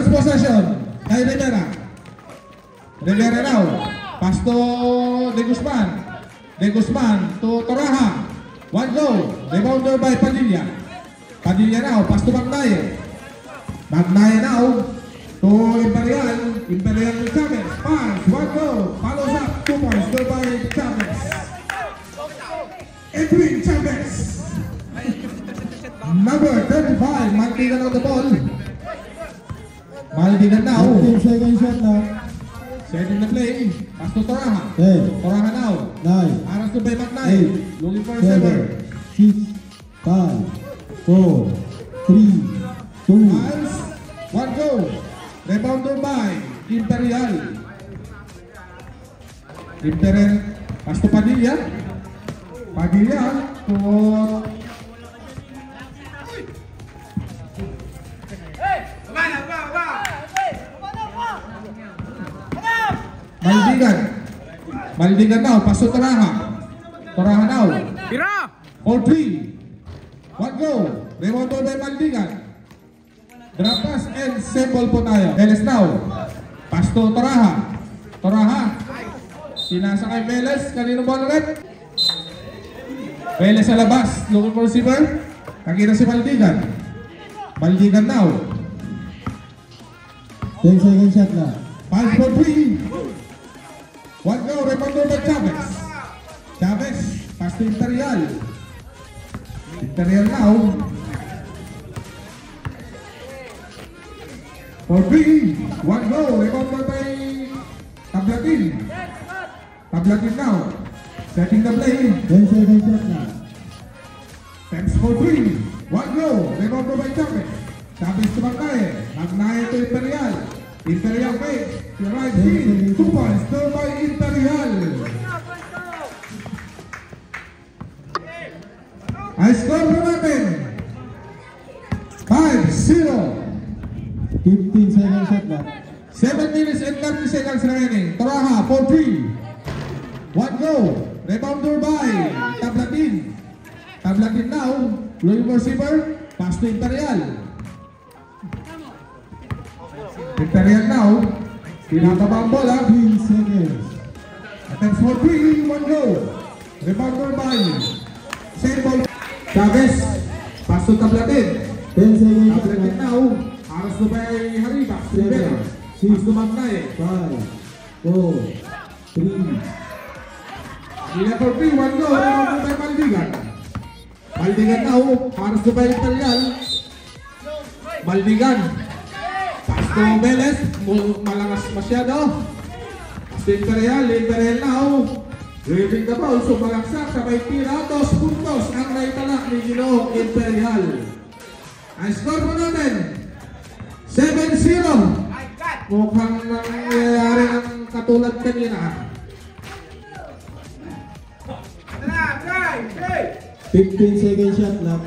First possession kay Rivera. Rivera now. Pass to De Guzman. De Guzman to Toraja. One go. Rebounder by Padilla. Padilla now. Pass to Magnaye. Magnaye now to Imperial. Imperial to Chavez. Pass. One go. Follows up. 2 points. Go by Chavez. Edwin Chavez. Number 35. Maldigan on the ball. Maldigan now. 15 seconds shot now. Setting the play. Pass to Toraja. 10, Toraja now. 9, Aras to by Magnaye. Looking for a 7, server. 6, 5, 4, 3, 2. Miles. One go. Rebounder by Imperial. Imperial. Pass to Padilla. Padilla to Maldigan. Maldigan now. Pass to Toraja. Toraja now. 4-3. One go. Rebounder by Maldigan. Drop pass and symbol po tayo. Veles now. Pass to Toraja. Toraja. Sinasa kay Veles. Kanino ball ulit? Veles sa labas. Looking for receiver. Nakita si Maldigan. Maldigan now. 10 seconds shot now. 5-4-3. One go. Rebounder by Chavez. Chavez. Pass to Imperial. Imperial now. 4-3. One go. Rebounder by Tablatin. Tablatin now. Setting the play. 10 seconds shot now. Temps 4-3. One go. Rebounder by Chavez. Chavez to Magnaye. Magnaye to Imperial. Imperial fake. To right field. 2 points. Throw by Imperial. Ay score po natin. 5-0. 15 seconds shot now. 7 minutes and 30 seconds remaining. Toraja, 4-3. One go. Rebounder by Tablatin. Tablatin now. Blue receiver. Pass to Imperial. Imperial now. Pinakaba ang bola. 15 seconds. Attempts 4-3. One go. Rebounder by same ball. Chavez. Pass to Tablatin. 10 seconds shot Tablatin now. now. Aras to by Haribas. Rivera. Pass to Magnaye. 5, 4, 3. Sila 4-3, one go. Rebounder by Maldigan. Maldigan now. Aras to by Imperial. Maldigan. Pass to Veles. Malakas masyado. Pass to Imperial. Imperial now. Driving the ball. Sumalaksak. Sabay tira. 2 puntos ang naitalak ni Ginoong Imperial. Ang score po natin 7-0. Mukhang nangyayari ng katulad kanina. 15 seconds shot now.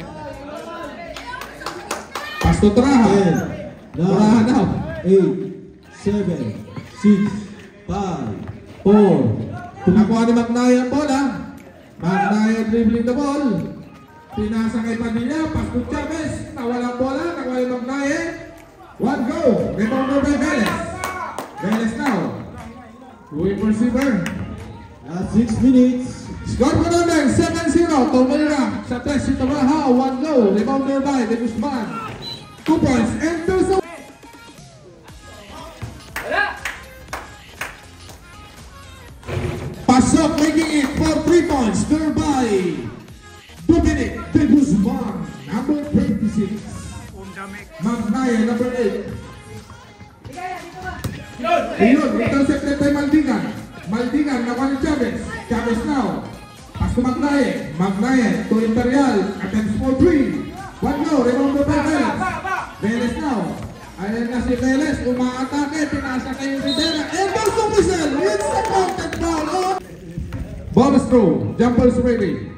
Pass to Toraja. 10, Toraja 9, now. 8, 7, 6, 5, 4. Nakuha ni Magnaye ang bola. Magnaye dribbling the ball. Pinasa kay Padilla. Pass to Chavez. Nawala ang bola. Nakuha ni Magnaye. One go. Rebounder by Veles. Veles now. Louis receiver. Last 6 minutes. Score po namin 7-0. Tumira sa test si Toraja. One go. Rebounder by De Guzman. 2 points and 2 Pasok making it for 3 points. Score by Dominic De Guzman. Number 26. Magnaye number 8. Ayun, intercepted by Maldigan. Maldigan, nakuha ni Chavez. Chavez now. Pass to Magnaye. Magnaye to Imperial. Attempts for 3. One go. Rebounder by Veles. Veles now. Ayan na si Veles. Umaatake. Pinasa kay Rivera. And goes to whistle. It's a counted foul. Ball is through. Jumpers ready.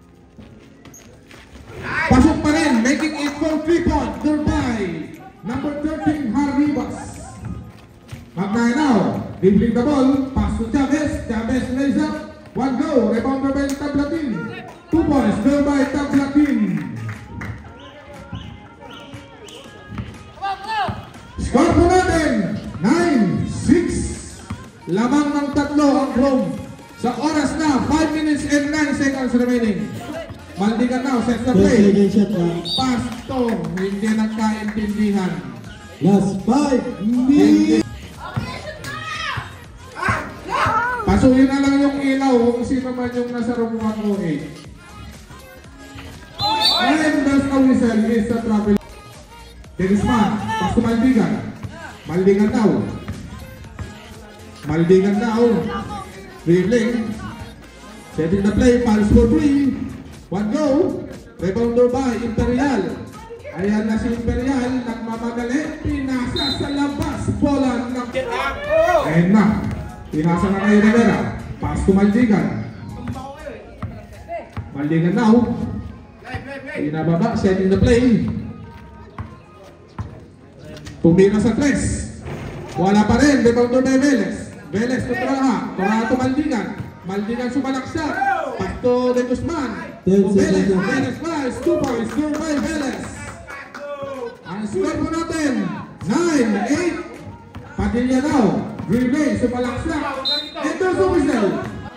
Pasok pa rin. Making it for 3 points. Thereby, number 13, Haribas. Magnaye now. Dribbling the ball. Pass to Chavez. Chavez lays up. One go. Rebounder by Tablatin. 2 points. Thereby, Tablatin. Score po na Lamang ng tatlo ang Chrome. Sa oras na 5 minutes and 9 seconds remaining. Maldigan now, sets the 10 play. seconds shot clock. Pasto, hindi nagkaintindihan. Last 5 minutes. Pasuhin na lang yung ilaw kung sino man yung nasa romuhan mo eh. And there's a whistle, is a travel. Dennisman, pass to Maldigan. Maldigan now. Maldigan now. Dribbling. Setting the play, pulse for 3. 1 go. Rebounder by Imperial. Ayan na si Imperial, nagmamagali. Pinasa sa labas. Bola ng... Ayan na. Pinasa na kay Rivera. Pass to Maldigan. Maldigan now. Pinababa, setting the play. Pumina sa 3. Wala pa rin, rebounder by Velez. Velez to Toraha. Toraha to Maldigan. Maldigan sumalaksak. Pass to De Guzman. Velez. Velez by 2 points. Score by Velez. Ang score po natin 9-8. Padilla now. Relay, sumalaksak. Ito sa whistle.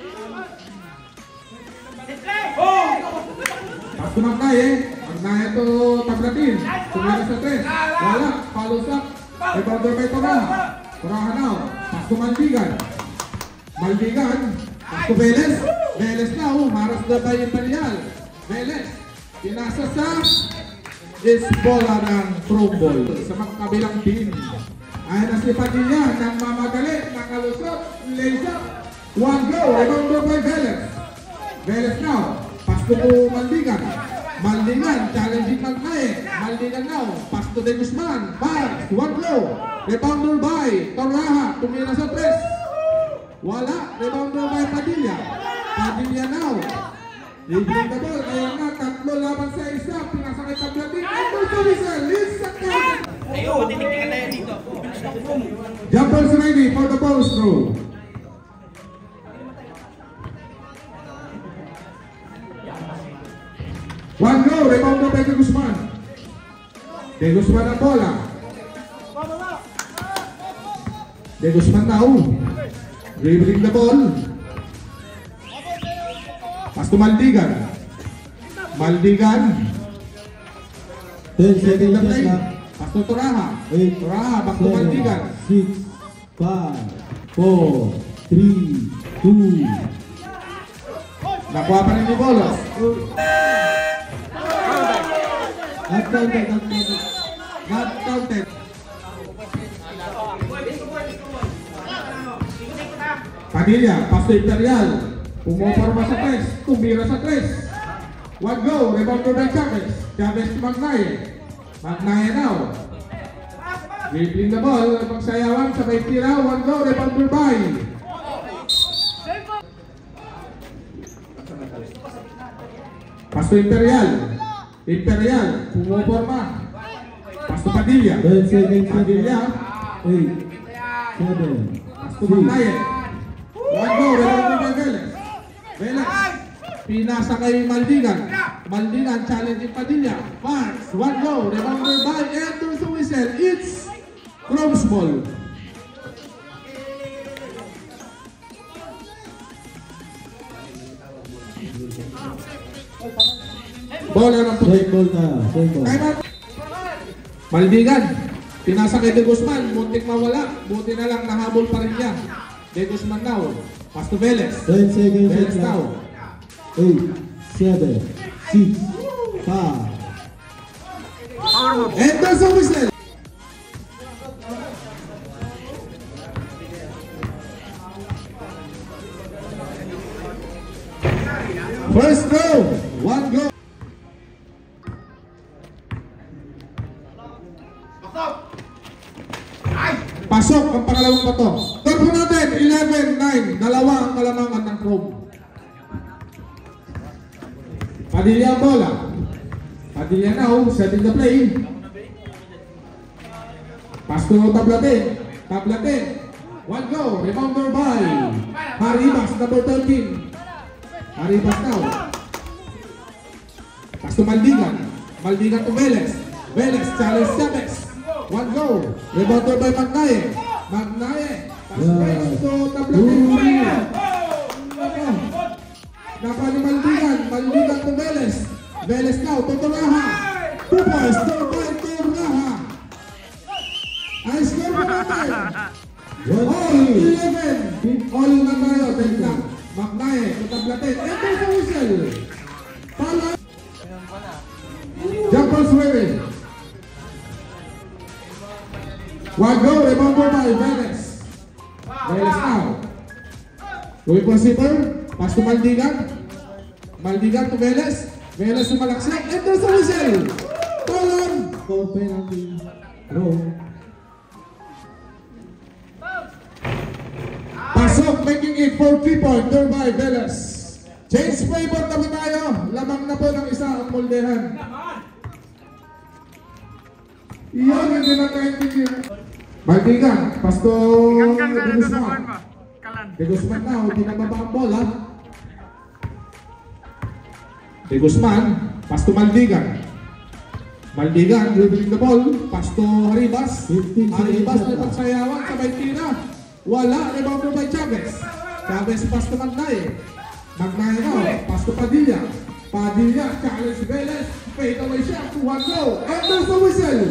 Pass to Magnaye. Magnaye to Tablatin. Sumira sa 3. Wala. Follows up. Rebounder by Toraha. Toraha now. Pass to Maldigan. Maldigan. Pass to Velez. Velez now. Maras na by Imperial. Velez. Pinasa sa is bola ng throw ball sa magkabilang team. Ayan na si Padilla nang mamagali. Nakalusot. Lays up. 1 go. Rebounder by Velez. Velez now. Pass to Maldigan. Maldigan. Challenging Magnaye. Maldigan now. Pass to De Guzman. Bars. 1 go. Rebounder by Toraha. Tumira sa 3. Wala. Rebounder by Padilla. Padilla now. Leading the ball. Kaya nga. Tatlo laban sa isa. Pinasa kay Tablatin. Ito sa whistle. Lisa Kaya. Ayun, titignan tayo dito. Jumpers ready for the ball throw. One go, rebound by De Guzman. De Guzman ang bola. De Guzman now. Dribbling the ball. Pass to Maldigan. Maldigan. 10 seconds shot Play. clock. Pass to Toraha. 8, Toraha, back to Maldigan. 6, 5, 4, 3, 2. Nakuha pa rin ni Bolos. Not counted, not counted. Not counted. Padilla, pass to Imperial. Pumoforma sa 3. Tumira sa 3. 1 go, rebounder by Chavez. Chavez to Magnaye. Magnaye now. Dribbling the ball, pagsayawan, sabay tira. 1 go, rebounder by. Pass to Imperial. Imperial, pumoforma. Pass to Padilla. 10 seconds shot Padilla. clock. 8, 7, Pass to Magnaye. 1 go, rebounder by Velez. Velez. Pinasa kay Maldigan. Maldigan challenging Padilla. Fars. 1 go. Rebounder by Enter the whistle. It's Chrome's ball. Bola ng puti. Same ball tayo, same ball. Time out. Maldigan. Pinasa kay De Guzman. Muntik mawala. Buti na lang nahabol pa rin niya. De Guzman now. Pass to Velez. 10 seconds shot Velez now. clock. 8, 7, 6, 5. And there's a whistle. First throw. 1 go. Pasok ang pangalawang bato. Turbo natin, 11-9. Dalawa ang kalamangan ng Chrome. Padilla ang bola. Padilla now, setting the play. Pass to Tablatin. Tablatin. 1 go. Rebounder by Haribas, number 13. Haribas now. Pass to Maldigan. Maldigan to Velez. Velez, challenge Chavez. 1 go. Rebounder by Magnaye. Magnaye. Passpres to Tablatin. Napa ni Maldigan. Maldigan to Veles. Veles now to Turaha. 2 points. Turaha. Ay, score po natin. All 11. All na tayo. Tenta. Magnaye to Tablatin. Ito sa whistle. Pala. Jumpers wearing. One go, rebound by Veles. Veles now. Going for zipper. Pass to Maldigan. Maldigan to Veles. Veles to Malaksiak. Enter sa whistle. Tolong. Score penalty. Throw. Pasok, making it for 3 point. There by Veles. Change favor na ba tayo? Lamang na po ng isa ang moldehan. Iyon, hindi na tayo tingin. Maldigan, Pasto De Guzman. De Guzman now, hindi na baba ang bola. De Guzman, Pasto Maldigan. Maldigan, dribbling the ball. Pasto Haribas. 15 Haribas seconds ay pagsayawan, sabay tira. Wala, rebound by Chavez. Chavez, Pasto Magnaye. Magnaye now, Pasto Padilla. Padilla, challenge Veles. Fade away shot to 1 go. And there's the whistle.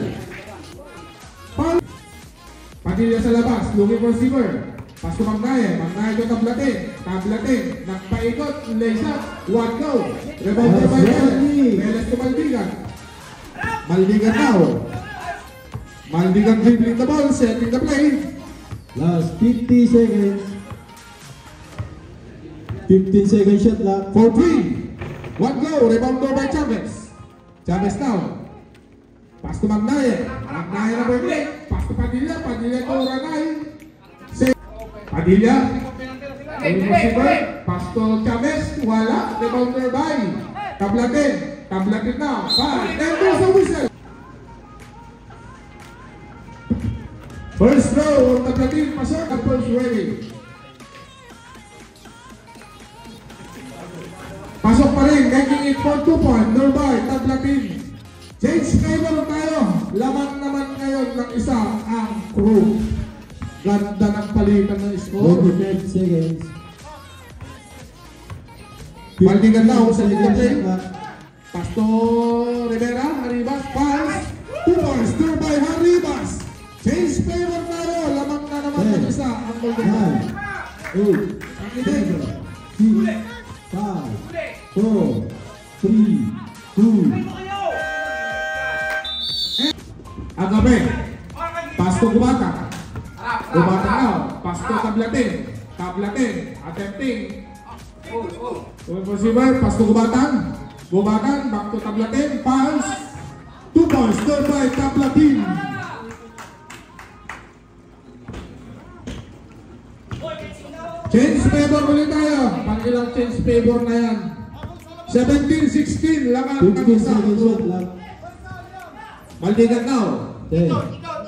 Padilla sa labas, looking for receiver. Pasto Magnaye, Magnaye to Tablatin. Tablatin, nagpaikot, lay shot, 1 go. Rebound by Veles. Veles to Maldigan. Maldigan now. Maldigan dribbling the ball, setting the play. Last 50 seconds. 15 second shot clock. For 3. 1 go, rebound by Chavez. Chavez now. Pass to Magnaye. Magnaye na break. Pass to Padilla. Padilla to Ranay. Padilla. Receiver. Pass to Chavez. Wala. Rebounder by Tablatin. Tablatin now. 5. And there's a whistle. First throw. Tablatin. Pasok. At first ready. Pasok pa rin. Making it for 2 point. Nearby. Tablatin. Change favor tayo. Laman naman ngayon ng isa ang crew. Ganda ng palitan ng score. 25 seconds. Maldigan now sa 15 liga play. shot clock. Pasto Rivera, Haribas, pass. 2 points, there by Haribas. Change favor tayo. Laman na naman ng isa ang Maldigan. 9, 8, 7, 6, 5, 4, 3, 2. Agape. Pasto Gubata. Gubata now. Pasto Tablatin. Tablatin. Attempting. Going for receiver. Pasto Gubatan. Gubatan. Back to Tablatin. Pass. 2 points. Third by Tablatin. Change favor ulit tayo. Pangilang change favor na yan. 17-16. Laman ng 15 isa. seconds shot clock. Maldigan now. 10, 9,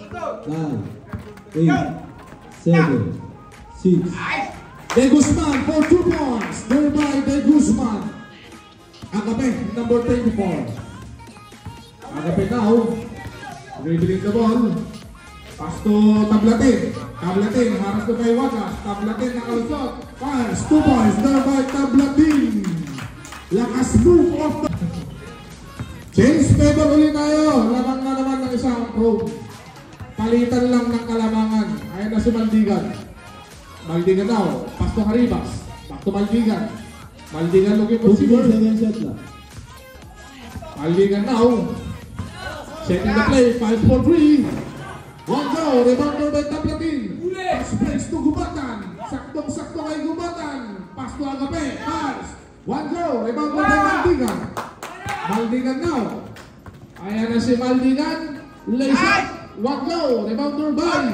8, 7, 6. De Guzman for 2 points. Thereby De Guzman. Agape, number 24. Agape now. Dribbling the ball. Pass to Tablatin. Tablatin, haras to kay Wagas. Tablatin nakalusot. Pass, 2 points. Thereby Tablatin. Lakas move off the... Change favor ulit tayo. Lamang na naman ng isang crew. Palitan lang ng kalamangan. Ayan na si Maldigan. Maldigan now. Pass to Haribas. Back to Maldigan. Maldigan looking for 15 receiver. seconds shot clock. Maldigan now. Setting the play. 5 for 3. 1 go. Rebounder by Tablatin. Pass breaks to Gubatan. Saktong-sakto kay Gubatan. Pass to Agape. Pass. 1 go. Rebounder by Maldigan. Maldigan now. Ayan na si Maldigan. Lay shot. 1 go. Rebounder by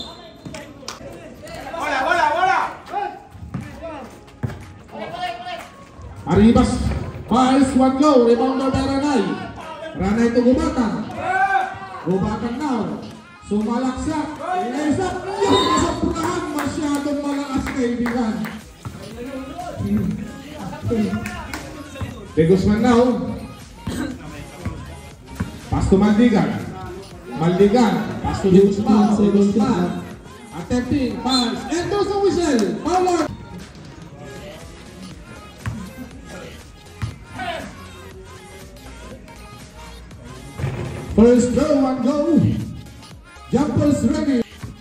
Haribas. Pass. 1 go. Rebounder by Ranay. Ranay to Gubatan. Gubatan now. Sumalaksak. Lay shot. Yung nasoprahan. Masyadong malakas kaibigan. De Guzman now. Pass to Maldigan. Maldigan. Pass to De Guzman. De Guzman. Attempting, pass, and there's a whistle. Foul on. First throw, one go. Jumpers ready.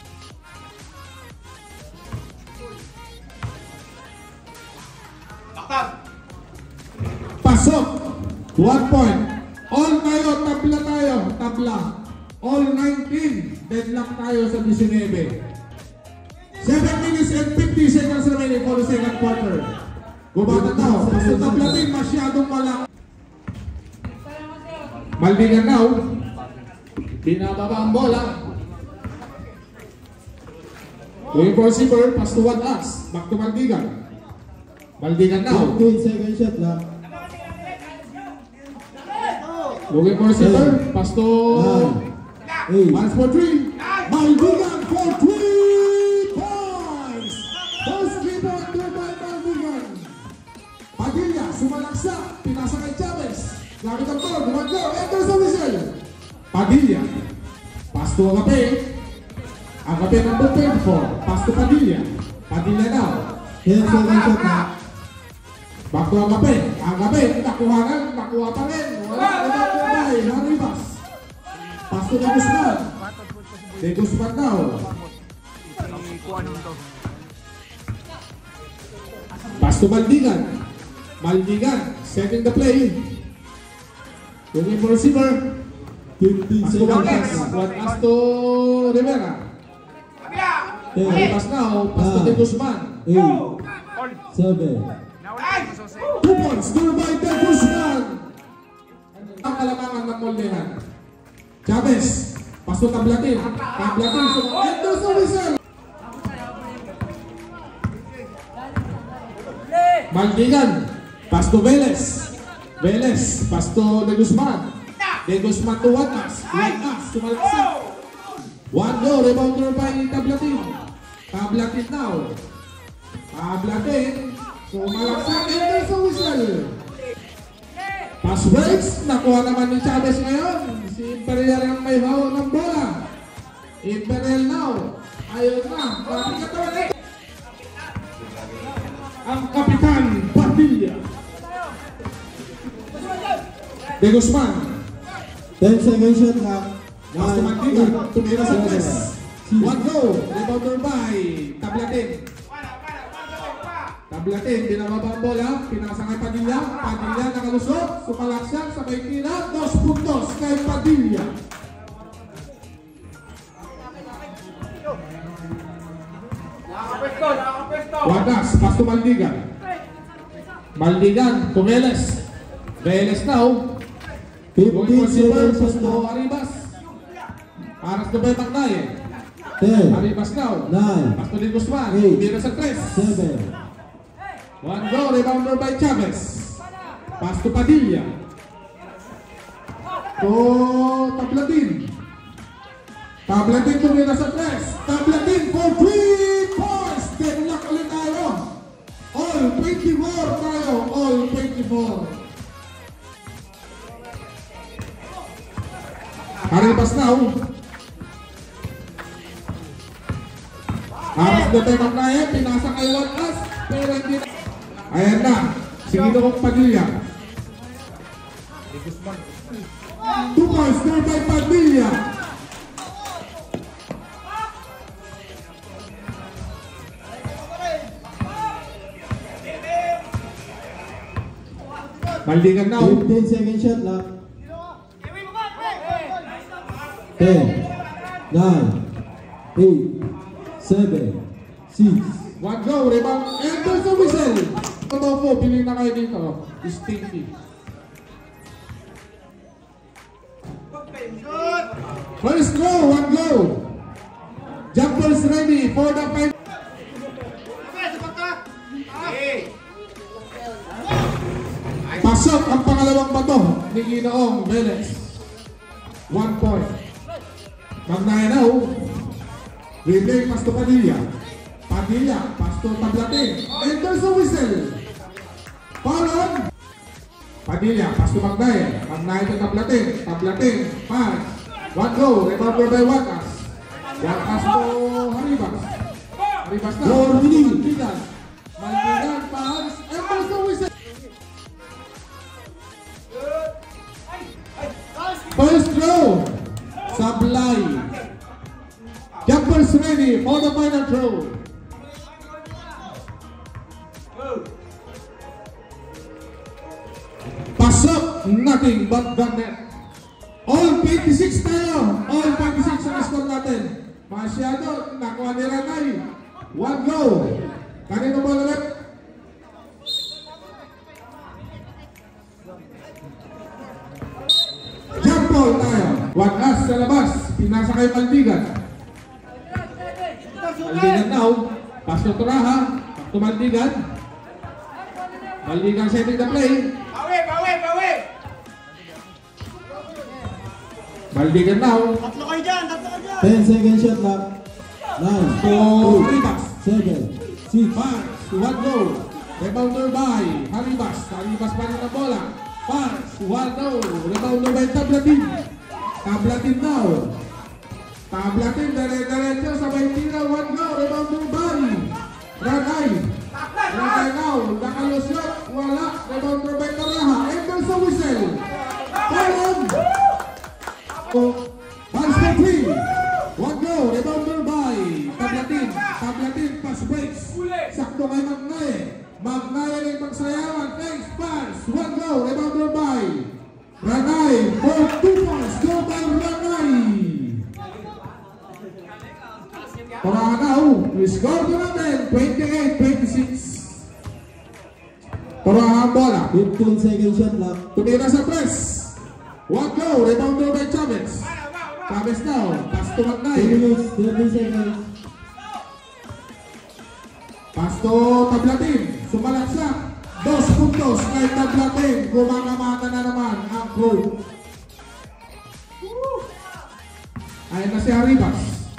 Pasok. 1 point. All tayo, tabla tayo. Tabla. All 19. Deadlock tayo sa 19. 7 minutes and 50 seconds remaining for the second quarter. Gumata daw. Basta tablatin, masyadong malaki. Maldigan now. Binababa ang bola. Going for receiver, pass to one us. Back to Maldigan. Maldigan now. 15 second shot lang. Looking for receiver, pass to 8. Pass for 3. Maldigan for 3 points. First rebound to by Maldigan. Padilla, sumalaksa. Pinasa kay Chavez. Gamit ang board, one go, enters the whistle. Padilla, pass to Agape. Agape number 24, pass to Padilla. Padilla now. 10 second shot lang. Back to Agape. Agape, nakuha pa rin. Wala ibang bahay, Haribas. Pass to De Guzman. De Guzman now. Pass to Maldigan. Maldigan, setting the play. Looking for receiver. 15 Pass to second Watas. shot lang. Watas to Rivera. Haribas now. Pass to De Guzman. 8. 7. 2 points, scored by De Guzman. Ang kalamangan ng moldehan. Chavez, pass to Tablatin. Tablatin, enters the whistle. Maldigan, pass to Velez. Velez, pass to De Guzman. De Guzman to Watas. Watas, sumalaksa. 1 go, rebounder by Tablatin. Tablatin now. Tablatin, sumalaksa, enters the whistle. Pass breaks, nakuha naman ni Chavez ngayon. Si Imperial ang may hawak ng bola. Imperial now. Ayun na, bakit katawan ito? Ang kapitan, Padilla. De Guzman. 10 second shot lang. Pass to Mandigan. Tumira sa press. 1 go. Rebounder by Tablatin. Tablatin, binababa ang bola. Pinasa kay Padilla. Padilla nakalusot. Sumalaksak sa may tira. 2 puntos kay Padilla. Wadas, pass to Maldigan. Maldigan to Velez. Velez now. 15 second Pass shot to lang. Arribas. Paras to Betang Naye. 10. Arribas now. 9. Pass to De Guzman. Eight. Bira sa 3. 7. 1 go, rebounder by Chavez. Pass to Padilla. To Tablatin. Tablatin tumira sa 3. Tablatin for 3 points. Deadlock ulit tayo. All 24 tayo. All 24. Haribas now. Harap na tayo magkaya. Pinasa kay Watas. Pero hindi na. Ayan na. Sige kong Padilla. 2 points scored by Padilla. Maldigan now. 15 second shot lang. 10. 9. 8. 7. 6. 1 go, rebound, and there's a whistle. Totoo po, piling na kayo dito. Stinky. First go, 1 go. Jumpers ready for the fight. Pasok ang pangalawang bato ni Ginoong Velez. 1 point. Magnayan now. Replay, pass to Padilla. Padilla, pass to Tablatin. And there's a whistle. Foul on. Padilla, pass to Magnayan. Magnayan to Tablatin. Tablatin, pass. 1 go, rebounder by Watas. Wakas po Haribas. Haribas na. Maldigan. Maldigan pass. And there's the whistle. First throw. Sablay. Jumpers ready for the final throw. Pasok. Nothing but the net. All 26 tayo. All 26 ang score natin. Masyado. Nakuha ni Ranay. One go. Kanino ball ulit? Jump ball tayo. Wakas sa labas. Pinasa kay Maldigan. Maldigan now. Pass to Turaha. Back to Maldigan. Maldigan setting the play. Maldigan now. 10 seconds shot clock. 9, 8, 7, 6, 5, 1 go. Rebounder by Haribas. Haribas pa rin ang bola. Pass, 1 go. Rebounder by Tablatin. Tablatin now. Tablatin, dire-diretso sabay tira. 1 go. Rebounder by Ranay. Ranay now. Nakalusot. Wala. Rebounder by Taraha. And there's a whistle. Parang. Pass for 3. 1 go. Rebounder by Tablatin. Tablatin. Pass breaks. Sakto kay Magnaye. Magnaye rin magsayawan. Thanks. Pass. 1 go. Rebounder by Ranay. For 2 points. Go by Ranay. Turahan now. We score to natin. 28-26. Turahan ang bola. 15 seconds shot clock. Tumira sa press. 1 go. Rebounder by Chavez. Chavez now. Pass to 2 Magnaye. minutes, 30 seconds. Pass to Tablatin. Sumalaksak. 2 puntos kay Tablatin. Gumagamata na naman ang crew. Ayan na si Haribas.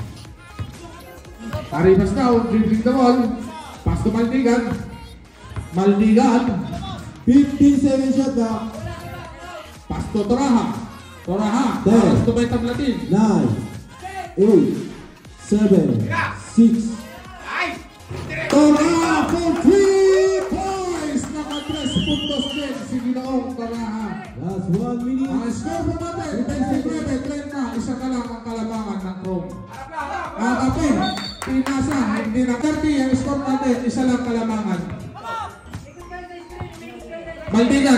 Haribas now. Dribbling the ball. Pass to Maldigan. Maldigan. 15 seconds shot clock. Pass to Turaha. Turaha. Ten. Pass to by Tablatin. 9, 8, 7, 6. Turaha for 3 points. Naka 3 puntos din si Ginoong Turaha. Last 1 minute. Ang score po natin, 29-30, isa ka lang ang kalamangan ng Chrome. Kape, pinasa, hindi na 30 ang score natin, isa lang kalamangan. Maldigan.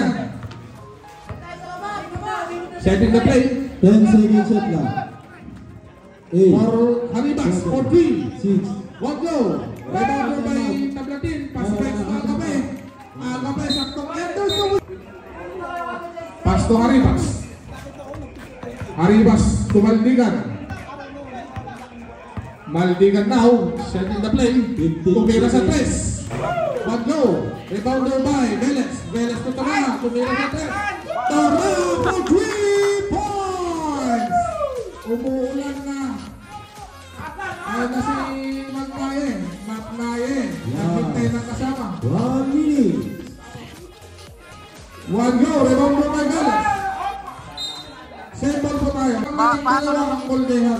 Setting the play 10 seconds shot clock. 8, for Haribas, for 3. 6, 1 go. Rebounder by Tablatin, pass back to Agape. Agape, saktong Anderson. Pass to Haribas. Haribas to Maldigan. Maldigan now, setting the play. Tumira sa 3. 1 go. Rebounder by Velez. Velez to Taraha. Tumira sa 3. Taraha for 3 points. Umuulan na. Ayun na si Magnaye. Magnaye. Naghintay ng kasama. 1 minute. 1 go. Rebounder by Velez. Same ball po tayo. Ang dalawa ang moldehan.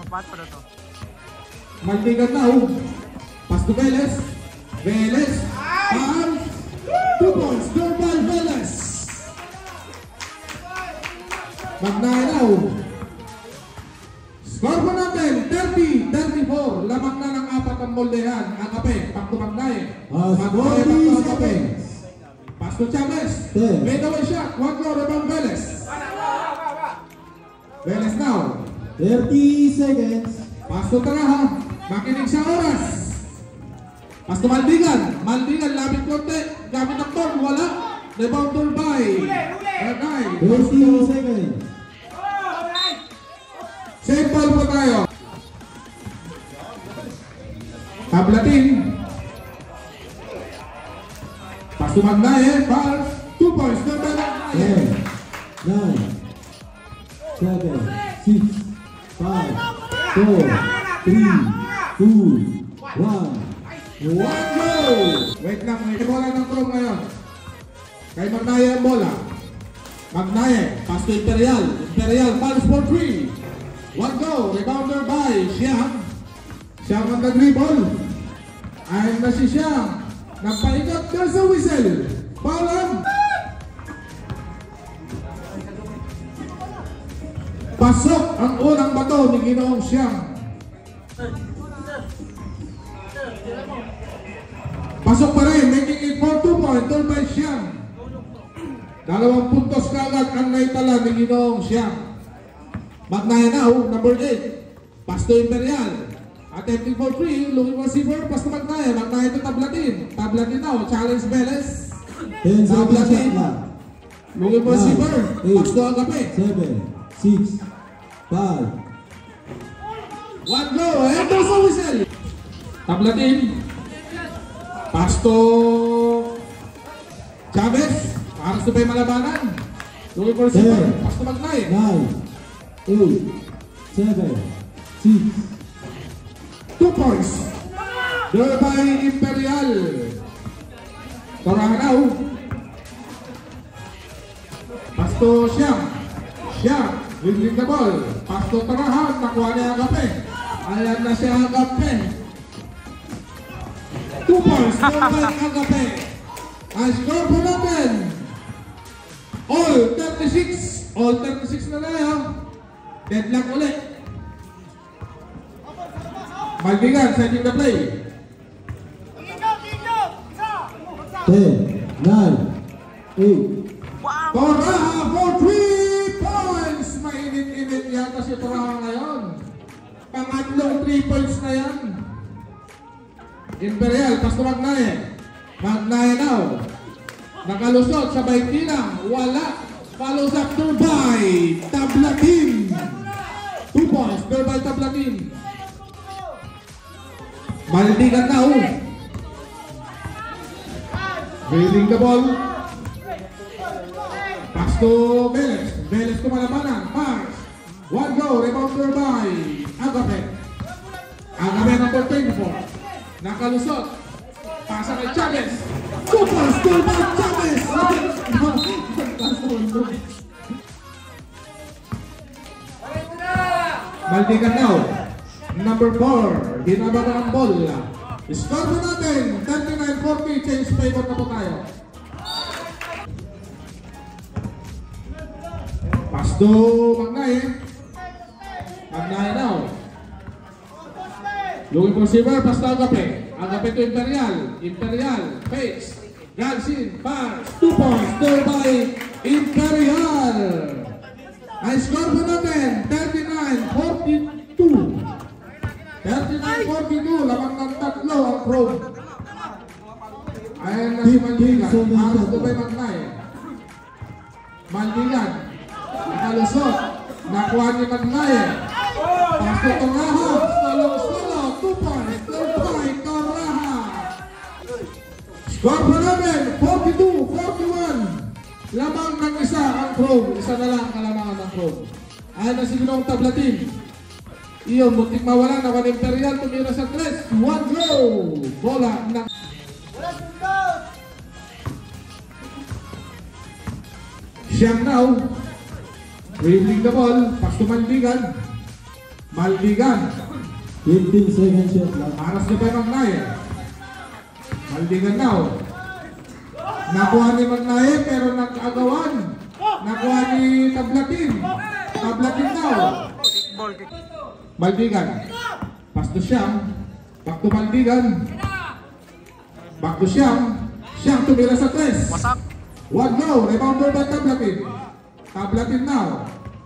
Maldigan now. Pass to Velez. Velez. Pass. 2 points. Go by Velez. Magnaye now. Score po natin. 30-34. Lamang na ng 4 ang moldehan. Agape. Back to Magnaye. Magnaye back to Agape. Pass to Chavez. Made away shot. 1 go. Rebound Velez. Velez now. 30 seconds. Pass to Taraha. Makinig sa oras. Pass to Maldigan. Maldigan, labit konti. Gamit ang ball. Wala. Rebounder by Ranay. 30 seconds. Same ball po tayo. Tablatin. Pass to Magnaye. Pass. 2 points. Go by Magnaye. 10, 9, 7, 6, 5, 4, 3, 2, 1. 1 go! Wait lang, may bola ng Chrome ngayon. Kay Magnaye ang bola. Magnaye, pass to Imperial. Imperial, pass for 3. One go. Rebounder by Siam. Siam on the dribble. Ayun na si Siam. Nagpaikot. There's a whistle. Foul on. Pasok ang unang bato ni Ginoong Siam. Pasok pa rin, making it for 2 points, told by Siam. 2 puntos kagad ang naitala ni Ginoong Siam. Magnayanao, number 8. Pass to Imperial. Attempting for 3, looking for receiver, pass to Magnaya. Magnaya to Tablatin. Tablatin now, challenge Veles. 10 seconds Tablatin. shot clock. Looking for receiver, pass to Agape. 7, 6, 5. One go, and there's a whistle. Tablatin. Pass to Chavez. Para sa may malabanan. Looking for receiver, pass to Magnaya. 9, 8, 7, 6. 2 points. There by Imperial. Torahanaw. Pass to Siam. Siam. Dribbling the ball. Pass to Torahan. Nakuha niya Agape. Ayan na siya Agape. 2 points. There by Agape. Ang score po natin. All 36. All 36 na na yan. Deadlock ulit. Maldigan setting the play. 10, 9, 8. Toraha for 3 points. Mainit-init yata si Toraha ngayon. Pangatlong 3 points na yan. Imperial, pass to Magnaya. Magnaya now. Nakalusot sa Baitinang. Wala. Follows up to by Tablatin. 2 points. There by Tablatin. Maldigan now. Reading the ball. Pass to Veles. Veles to malabanan. Pass. One go. Rebounder by Agape. Agape number 24. Nakalusot. Pasa kay Chavez. Super still by Chavez. Maldigan now. Number 4, hinababa ang ball. Score po natin, 39-40, change favor na po tayo. Pass to Magnaya. Magnaya now. Looking for receiver, pass to Agape. Agape to Imperial. Imperial, face. Galsin, pass. 2 points, there by Imperial. Ang score po natin, 39-42. 39-42, lamang ng 3 ang Chrome. Ayan na si Maldigan. Halos to by Magnaya. Maldigan. Nakalusot. Nakuha ni Magnaya. Pass to Toraha. Solo. 2 points. 2 points. Toraha. Score pa namin. 42-41. Lamang ng isa ang Chrome. Isa na lang ang kalamangan ng Chrome. Ayan na si Ginoong Tablatin. Iyon, muntik mawala na One Imperial, tumira sa 3. 1 go! Bola na. Siam now. Dribbling the ball. Pass to Maldigan. Maldigan. 15 seconds shot clock. Aras na tayo Magnaya. Maldigan now. Nakuha ni Magnaya pero nag-agawan. Nakuha ni Tablatin. Tablatin now. Maldigan. Pass to Siam. Back to Maldigan. Back to Siam. Siam tumira sa 3. Wasak. 1 go. Rebounder by Tablatin. Tablatin now.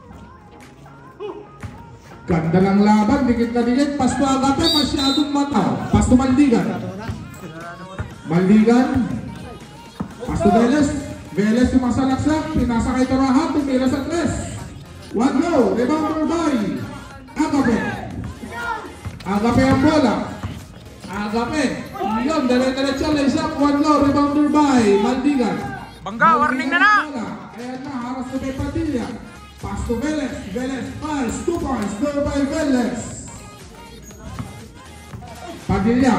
Ganda ng laban. Dikit na dikit. Pass to Agape. Masyadong mataw. Pass to Maldigan. Maldigan. Pass to Veles. Veles sumasalaksak. Pinasa kay Toraha. Tumira sa 3. 1 go. Rebounder by Agape. Agape ang bola. Agape. Yun, dire-diretso lays-up. 1 go. Rebounder by Maldigan. Bangga, warning na na! Ayan na, haras to kay Padilla. Pass to Veles. Veles pass. 2 points. There by Veles. Padilla.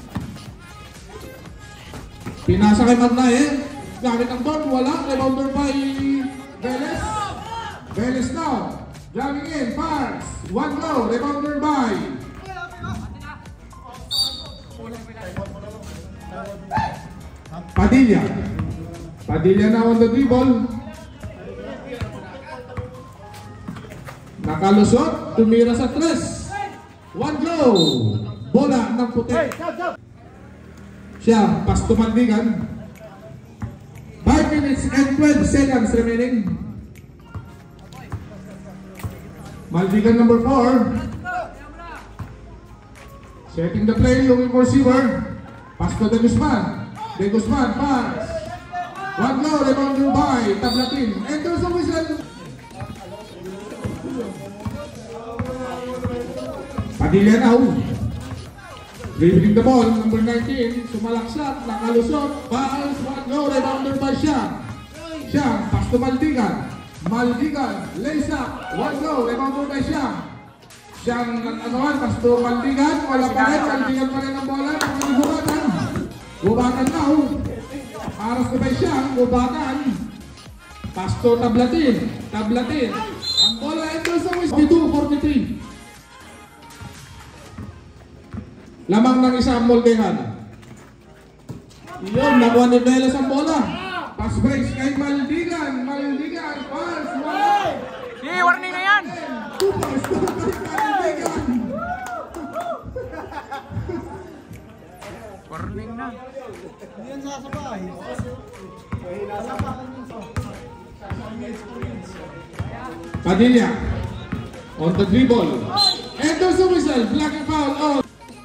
Pinasa kay Magnaya. Gamit ang board. Wala. Rebounder by Veles. Veles now. Driving in, fires. One low, rebounder by. Padilla. Padilla na on the dribble. Nakalusot, tumira sa tres. One low. Bola ng puti. Siya, pasto Maldigan. 5 minutes and 12 seconds remaining. Maldigan number 4. Setting the play, looking for receiver. Pasto De Guzman. De Guzman, pass. One low, rebounder by Tablatin. And there's a whistle. Padilla now. Dribbling the ball, number 19. Sumalaksak, nakalusot. Pass, one low, rebounder by Siang. Siang, pasto Maldigan. Maldigan, lays up, one low, rebounder by Siang. Siang, pasto Maldigan, wala pa rin, Maldigan pa rin ang bola, gubatan. Gubatan now. Aras na by Siang, gubatan. Pasto Tablatin, Tablatin. Ang bola ito sa 42-43. Lamang ng isang moldehan. Iyon, nakuha ni Velas ang bola. Pass breaks kay Maldigan. Maldigan, pass, wala. Warning na yan! 2 points to Maldigan. Warning na. Hindi yan sasabay. Padilla on the dribble. And there's a whistle, blocking foul on.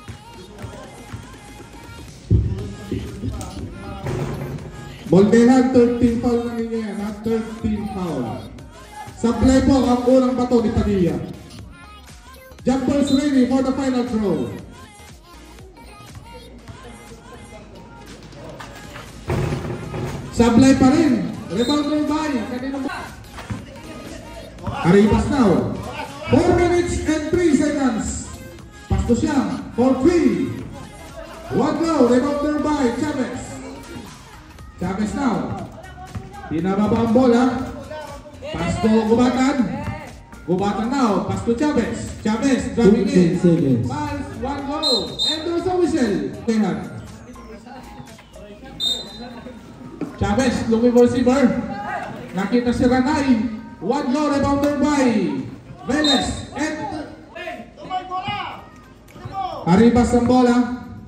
Moldehan, 13 foul na ninyo yan, ha? 13 foul. Sablay po ang unang bato ni Padilla. Jumpers ready for the final throw. Sablay pa rin. Rebounder by. Kanino mo? Arribas now. 4 minutes and 3 seconds. Pasto siya. For 3. One go. Rebounder by Chavez. Chavez now. Pinababa ang bola. Pasto Gubatan. Gubatan now. Pasto Chavez. Chavez driving in. Pass. One go. And there's a whistle. Tehan. Chavez looking for receiver. Nakita si Ranay. One go. Rebounder by Veles. And Arribas ang bola.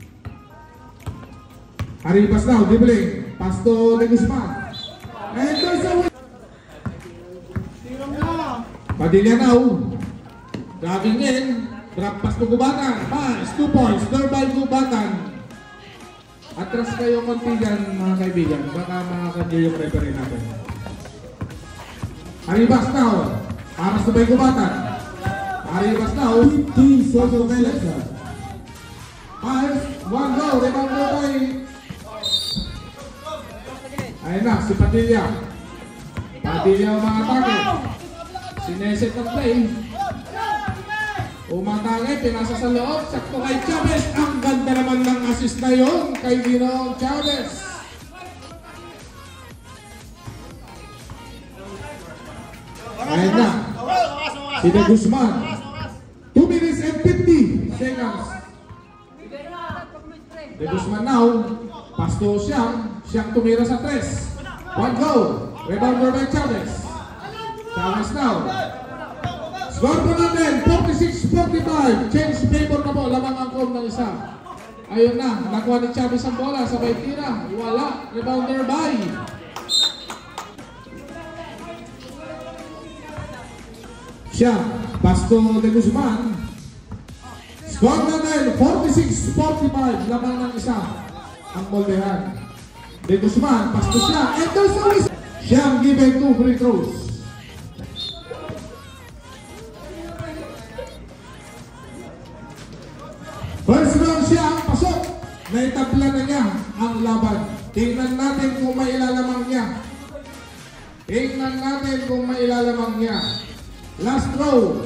Arribas now. Dribbling. Pasto De Guzman. And there's a win. Padilla now. Driving in. Drop pass to Gubatan. Pass. 2 points. Third by Gubatan. Atras kayo konti dyan mga kaibigan. Baka makakadyo yung referee natin. Arribas now. Aras na by Gubatan. Arribas now. 15 seconds. Pass. One go. Rebounder by ayun na, si Padilla. Padilla umatake. Sineset ng play. Umatake, pinasa sa loob. Sakto kay Chavez. Ang ganda naman ng assist na yun kay Ginoong Chavez. Ayun na. Si De Guzman. 2 minutes and 50 seconds. De Guzman now. Pasto Siang. Siyang tumira sa 3. One go. Rebounder by Chavez. Chavez now. Score po natin. 46-45. Change favor na po. Lamang ang form ng isa. Ayun na. Nakuha ni Chavez ang bola. Sabay tira. Wala. Rebounder by Siang. Pasto De Guzman. Score natin. 46-45. Lamang ng isa. Ang moldehan. De Guzman, pasto siya, and there's always Siang given 2 free throws. First round Siang, pasok. Naitabla na niya ang laban. Tingnan natin kung mailalamang niya. Tingnan natin kung mailalamang niya. Last row.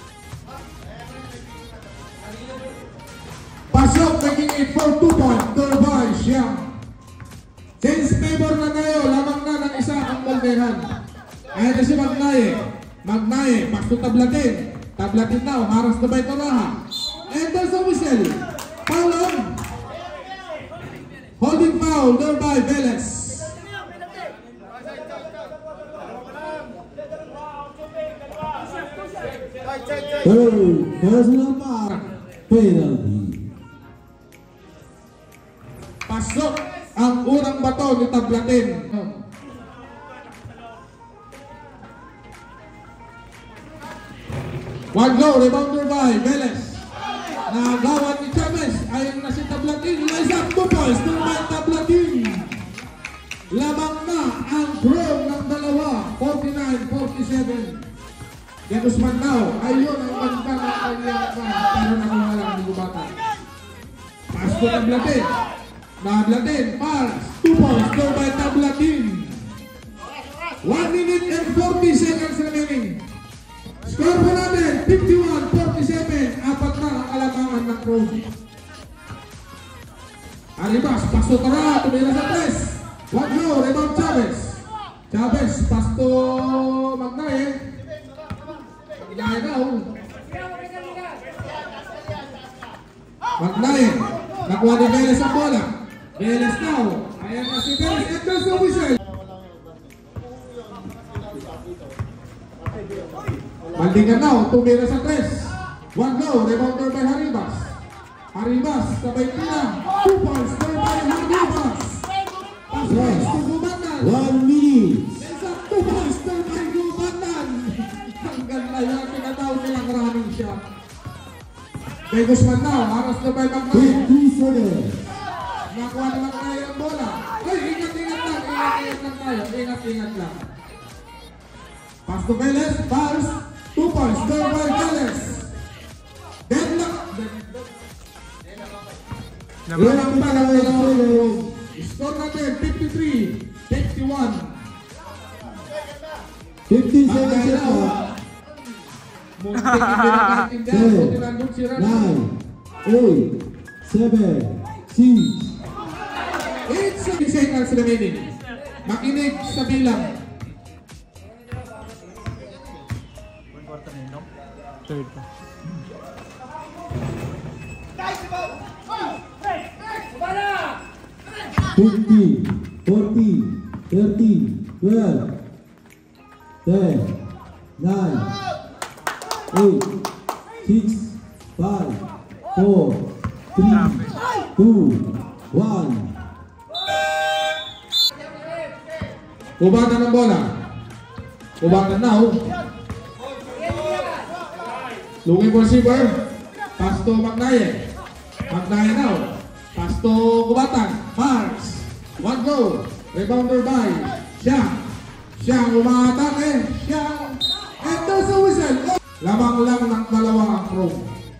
Pasok, making it for 2 points. Third by Siang. Change favor na tayo, lamang na ng isa ang moldehan. Ayan na si Magnaye. Magnaye, pass to Tablatin. Tablatin now, haras na by Toraha. And there's a whistle. Foul on. Holding foul there by Velez. Personal foul. Penalty. Pasok ang unang bato ni Tablatin. One go, rebounder by Velez. Nagawan ni Chavez. Ayon na si Tablatin. Rise up 2 points. There by Tablatin. Lamang na ang Chrome ng dalawa. 49-47. Yan Usman now. Ayun ang banta ng kanyang pero nakuha lang ni Gubatan. Pass to Tablatin. Tablatin. Pass. 2 points. There by Tablatin. 1 minute and 40 seconds remaining. Score po natin, 51-47, apat na ang kalamangan ng Chrome. Arribas, pass to Tara, tumira sa 3. One go, rebound Chavez. Chavez, pass to Magnaye. Magnaye now. Magnaye, nakuha ni Velez ang bola. Velez now. Ayan na si Velez, and there's a whistle. Maldingan now, tumira sa 3. One go, rebounder by Arribas. Arribas, sabay tira. 2 points, there by Arribas. Pass to Gubatan. 1 minute. It's up 2 points, there by Gubatan. Ang ganda yan, tinatawag nilang running shot. Kay Guzman now, haras na by Magnaye. 57. Nakuha na Magnaye ang bola. Ay, ingat-ingat lang tayo. Ingat-ingat lang. Pass to Velez, pass. 2 points, there by Velez. Deadlock. Walang pala ng score natin, 53-51. 57 Magnaye now. seconds. Muntik hindi nakaintindihan. Buti nandun si Rano. 9, 8, 7, 6. 8 seconds remaining. Makinig sa bilang. Third pa. 50, 40, 30, 12, 10, 9, 8, 6, 5, 4, 3, 2, 1. Kubatan ng bola. Kubatan now. Looking for receiver. Pass to Magnaye. Magnaye now. Pass to Kubatan. Mars. One go. Rebounder by Siang. Siang umatake. Siang. And there's a whistle. Lamang lang ng dalawa ang Chrome.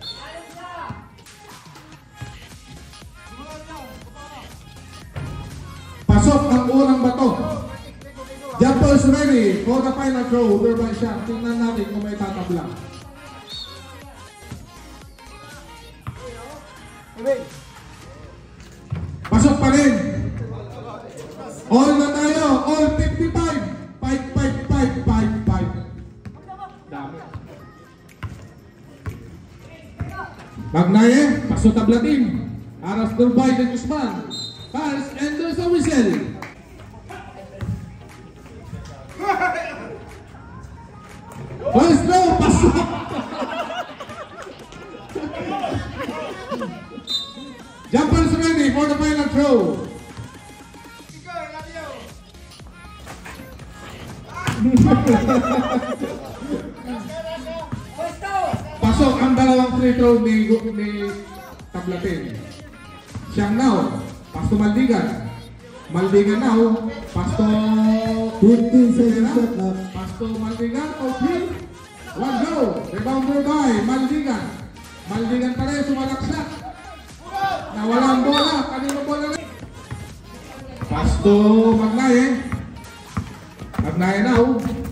Pasok ang unang bato. Jumpers ready for the final throw. There by Siang. Tingnan natin kung may tatabla. Pasok pa rin. All na tayo. All 55. 5. Dami. Magnaye. Pasok Tablatin. Aras Durbay de Guzman. Pass and there's a whistle. First throw. Pasok. Jumpers ready for the final throw. Pasok ang dalawang free throw ni Tablatin. Siyang now, pass to Maldigan. Maldigan now, pass to 15 seconds shot clock. pass to Maldigan, open. One go, rebounder by Maldigan. Maldigan pa rin, sumalaksak. Nawala ang bola, kanino bola rin. Pass to Magnaye. Magnaye now.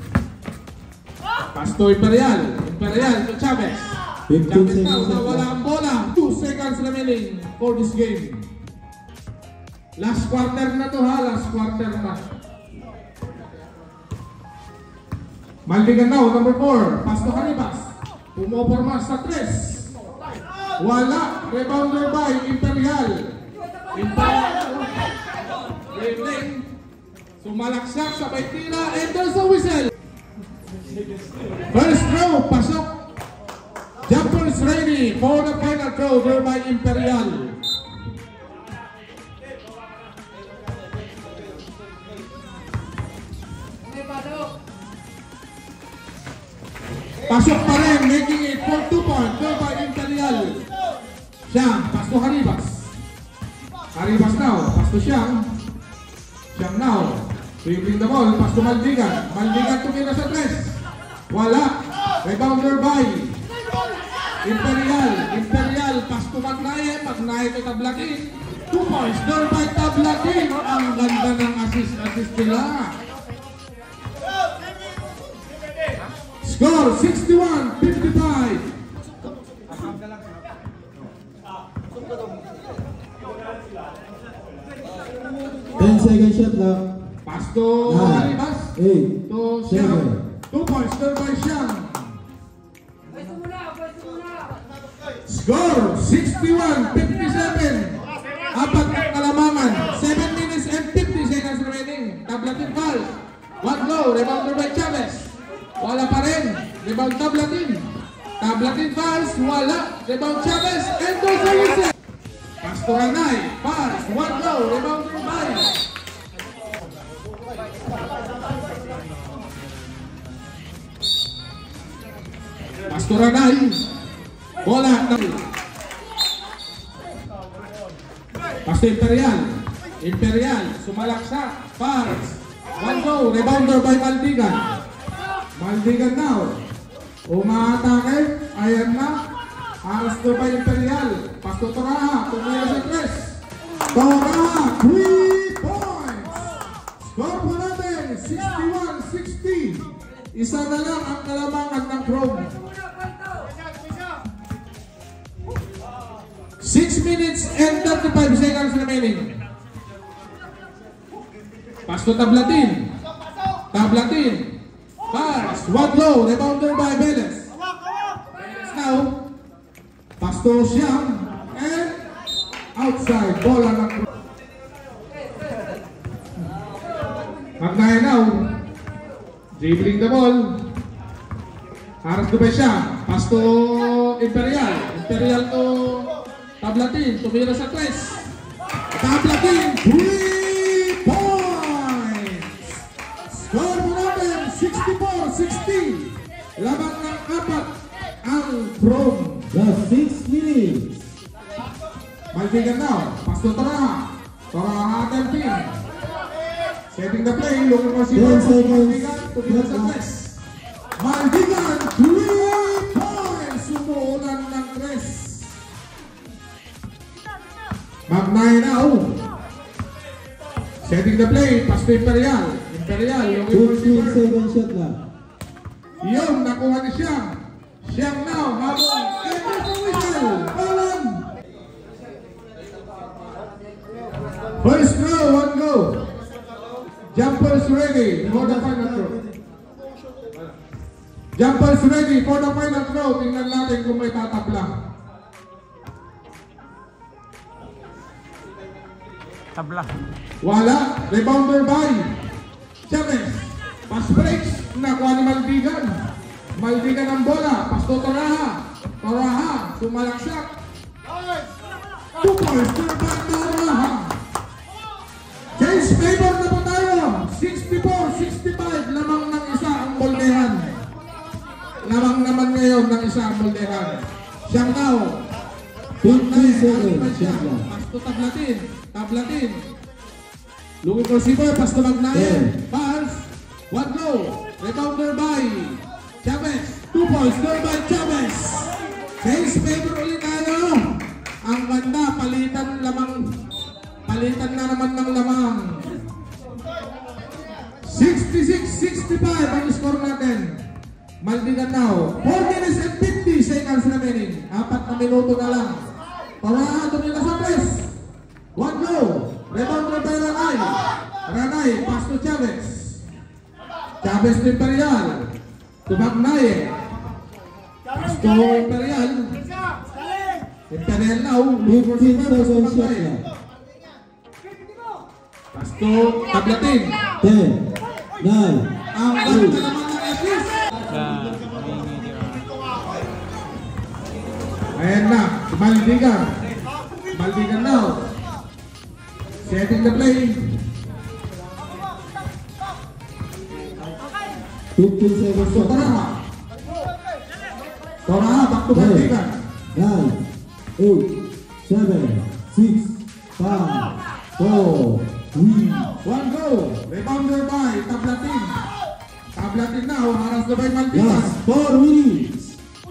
Pass to Imperial. Imperial to Chavez. 15 Chavez now, seconds. nawala ang bola. 2 seconds remaining for this game. Last quarter na to ha, last quarter na. Maldigan now, number 4. Pass to Caribas. Pumoporma sa 3. Wala. Rebounder by Imperial. Dribbling. Sumalaksak sa may tira. And there's a whistle. First throw. Pasok. Jumpers ready for the final throw there by Imperial. Pasok pa rin, making it for 2 points there by Imperial. Siyang, pass to Caribas. Caribas now, pass to Siyang. Siyang now, dribbling the ball, pass to Maldigan. Maldigan tumira sa 3. Wala. Rebounder by Imperial. Imperial, pass to Magnaye. Magnaye to Tablatin. 2 points there by Tablatin. Ang ganda ng assist nila. Score 61-55. 10 second shot lang. Pass to Caribas. 8, To Siyang. 2 points there by Siyang. Score 61-57. Apat ng kalamangan. 7 minutes and 50 seconds remaining. Tablatin foul. 1 low. Rebounder by Chavez. Wala pa rin. Rebound Tablatin. Tablatin fouls. Wala. Rebound Chavez. And goes the whistle. Pass to Ranay. Pass. 1 low. Rebounder by pass to Ranay. Bola. Pass to Imperial. Imperial. Sumalaksak. Pass. 1 low. Rebounder by Maldigan. Maldigan now. Umaatake. Ayan na. Aras to by Imperial. Pass to Toraha. Tumira sa 3. Toraha. 3 points. Score po natin. 61-60. Isa na lang ang kalamangan ng Chrome. 6 minutes and 35 seconds remaining. Pass to Tablatin. Tablatin. Pass. 1 low. Rebounder by Velez. Velez now. Pass to Siyang. And outside. Bola ng Magnaye now. Dribbling the ball. Haras to by Siyang. Pass to Imperial. Imperial to Tablatin. Tumira sa 3. Tablatin. 3 points. Score mo natin. 64-60. Labang ng 4 ang Chrome. Last 6 minutes. Maldigan now. Pass to Toraha. Toraha attempting. Setting the play. Looking for si 10 seconds. Maldigan. Tumira sa 3. Maldigan. 3 points. Sumuulan ng 3. Magnaye now. Setting the play. Pass to Imperial. Imperial. Looking for si 15 second shot lang. Yun, nakuha ni Siyang. Siyang now, habang whistle. Balan. First throw, 1 go. Jumpers ready for the final throw. Jumpers ready for the final throw. Tingnan natin kung may tatapla. Tabla. Wala. Rebounder by Chavez. Pass breaks. Nakuha ni Maldigan. Maldigan ang bola. Pass to Toraha. Toraha. Sumalaksak. 2 points. Toraha. Change favor na po tayo. 64-65. Lamang ng isa ang moldehan. Lamang naman ngayon ng isa ang moldehan. Siyang now. 50 seconds shot lang. Pass to Tablatin. Tablatin. Looking for Siboy. Pass to Magnaye. Pass. 1 low. Rebounder by Chavez. 2 points. Goal by Chavez. Change favor ulit tayo. Ang ganda. Palitan lamang. Palitan na naman ng lamang. 66-65 ang score natin. Maldigan now. 4 minutes and 50 seconds remaining. 4 na minuto na lang. Toraha tumila sa 3. 1 low. Rebounder by Ranay. Ranay. Pass to Chavez. Chavez to Imperial. to Magnaye. Pass to Imperial. Imperial now. Move for 15 Pass to seconds shot Magnaye. clock. Pass to Tablatin. 10, 9, Ang ganda naman ng Etis. Ayan na, si Maldigan. Maldigan now. Setting the play. 15 seconds So, shot clock. Toraha. Toraha, back to Maldigan. 9, 8, 7, 6, 5, 4, 3, One go. Rebounder by Tablatin. Tablatin now, haras na by Maldigan. last 4 minutes.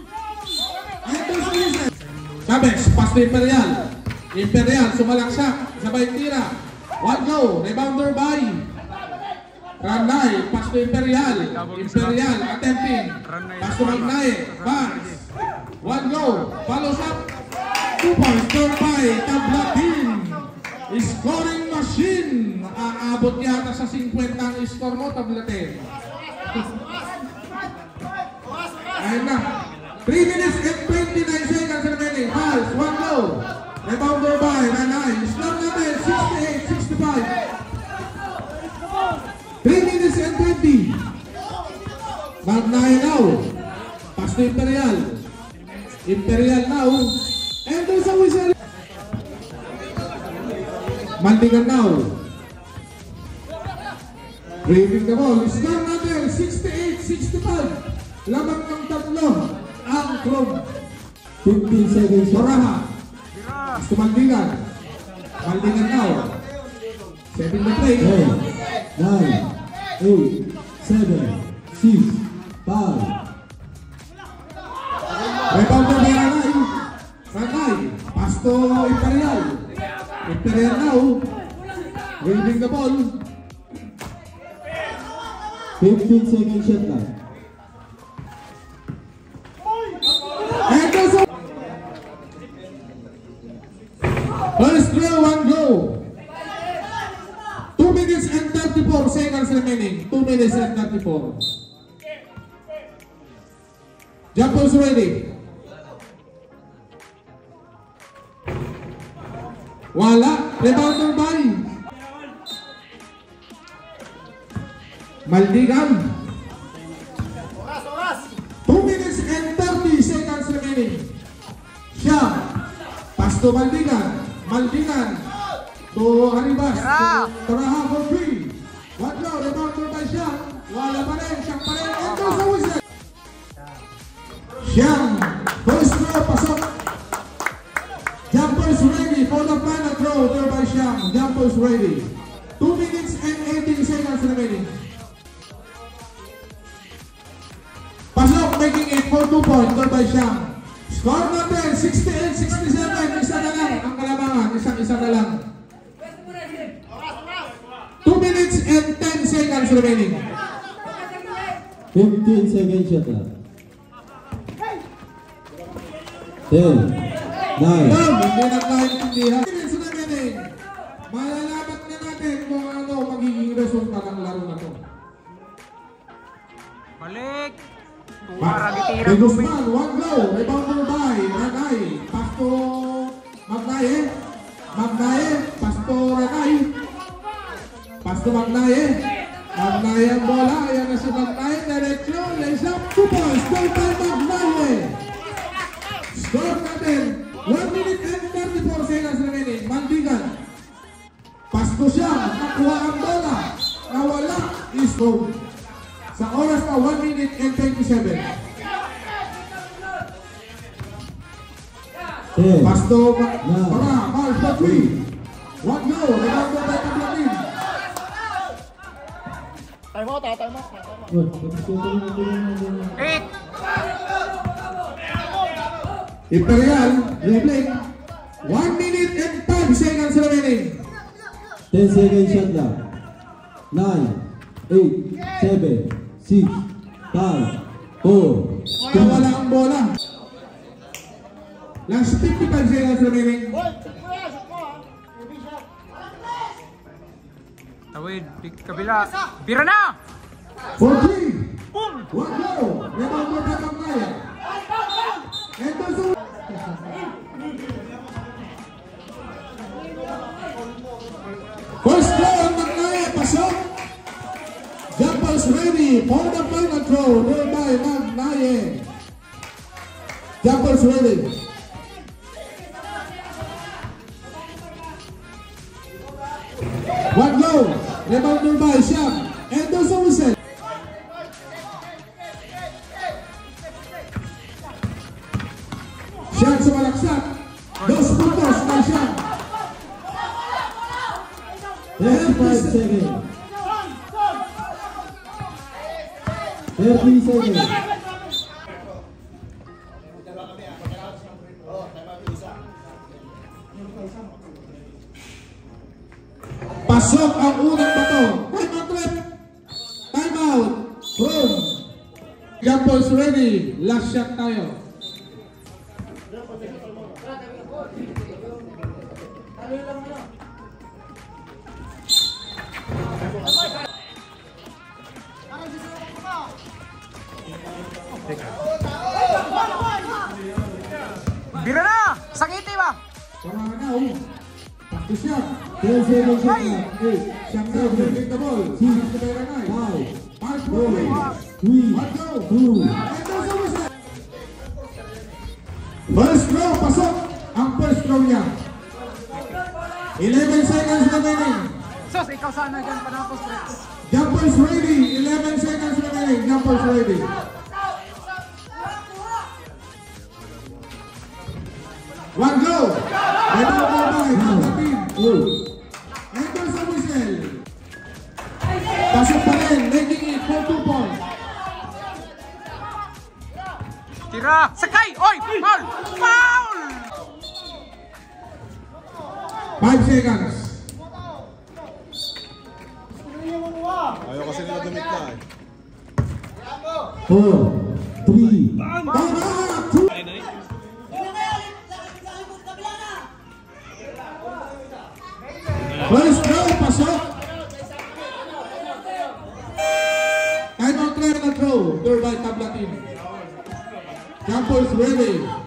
Chavez, pass to Imperial. Imperial, sumalaksak. Sabay tira. One go. Rebounder by Ranay, pass to Imperial. Imperial, attempting. Pass to Magnaye. Pass. One go. Follows up. 2 points. Score by Tablatin. Scoring machine. Aabot yata sa 50 ang score mo, Tablatin. Ayun na. 3 minutes and 29 seconds remaining. Fouls, one go. Rebounder by Nanay. Score natin, 68-65. 3 minutes and 20. Magnaye now. Pass to Imperial. Imperial now. And there's a whistle. Maldigan now. Breaking the ball. Score natin, 68-65. Lamang ng tatlo. Ang Chrome. 15 seconds shot. Toraha. Gusto Maldigan. Maldigan now. Setting the play. 10, 9, 8, 7, 6, 5. Rebounder by Ranay. Ranay. Pass to Imperial. Imperial now. Waving the ball. 15 seconds shot clock. And there's a first drill, one go. 2 minutes and 34 seconds remaining. 2 minutes and 34. Jumpers ready. Wala. Rebounder by Maldigan. 2 minutes and 30 seconds remaining. Siyam. Pass to Maldigan. Maldigan. To Haribas. Toraha for 3. One go. Rebounder by Siyam. Wala pa rin. Siyam pa rin. And there's a whistle. Siyam. First throw. Pasok. Jumpers ready for the final throw. There by Siyam. Jumpers ready. 2 minutes and 18 seconds remaining. Pasok, making it for 2 points. There by Siyam. Score natin, 68-67. Isa na lang ang kalamangan. Isang-isa na lang. 2 minutes and 10 seconds remaining. 15 seconds shot clock. 10, 9, Hindi nagkaintindihan. 2 minutes remaining. Malalaman na natin kung ano magiging resulta ng laro na to. Balik. De Guzman, one go. Rebounder by Ranay. Pass to Magnaye. Magnaye. Pass to Ranay. Pass to Magnaye. Magnaye ang bola. Ayan na si Magnaye. Diretso. Lays up. 2 points. Score by Magnaye. Score natin. 1 minute and 34 seconds remaining. Maldigan. Pass to siya. Nakuha ang bola. Nawala. Is home. Sa oras na 1 minute and 27. 10, Pass to Toraha. Ball for 3. One go. Rebounder by Tablatin. Eight. Imperial. Replay. 1 minute and 5 seconds remaining. 10 seconds shot clock. 9, 8, 7, 6, 5, 4, Nawala ang bola. Last 55 seconds remaining. Tawid. Kabila. Bira na! For 3. One go. Rebound by Maglaye. Anderson. First throw ang Maglaye, pasok. Jumpers ready for the final throw. There by Maglaye. Jumpers ready. One go. Rebound by Siam. Anderson whistle. Siam sumalaksak. 2 puntos kay Siam. 35 seconds. 30 seconds. Pasok ang unang bato. Time out trip. Time out. Boom. Jumpers ready. Last shot tayo. Bira na! Sakiti ba? Sama na oh. Practice yan. 10 seconds shot clock. 8, Siyang na, holding the ball. Six to Beranay. 5, 5 4, points. 3, One go. 2, Anderson whistle. First throw, pasok. Ang first throw niya. 11 seconds remaining. Sos, ikaw sana dyan panapos, Rex. Jumpers ready. 11 seconds remaining. Jumpers ready. One go. Rebound by Maglaye. Anderson whistle. Pasok pa rin. Making it for 2 points. Tira! Sakay! Oy! Foul! Foul! 5 seconds. Ayaw kasi nila dumikla eh. 4, 3, Time out. 2. First throw, pasok. Time out clear na throw. Third by Tabla team. Jumpers ready.